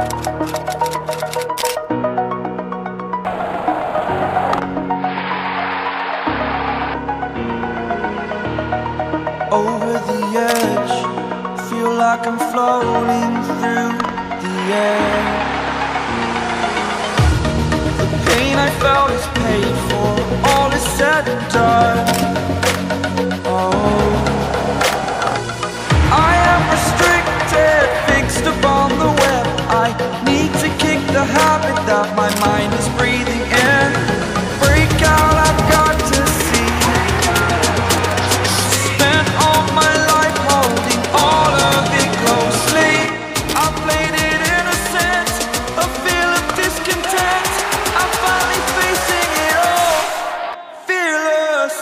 Over the edge, feel like I'm floating through the air. The pain I felt is paid for, all is said and done. Oh, I am restricted, fixed upon the web. I need to kick the habit that my mind is breathing in. Break out, I've got to see. Spent all my life holding all of it closely. I played it innocent, a feel of discontent. I'm finally facing it all, fearless.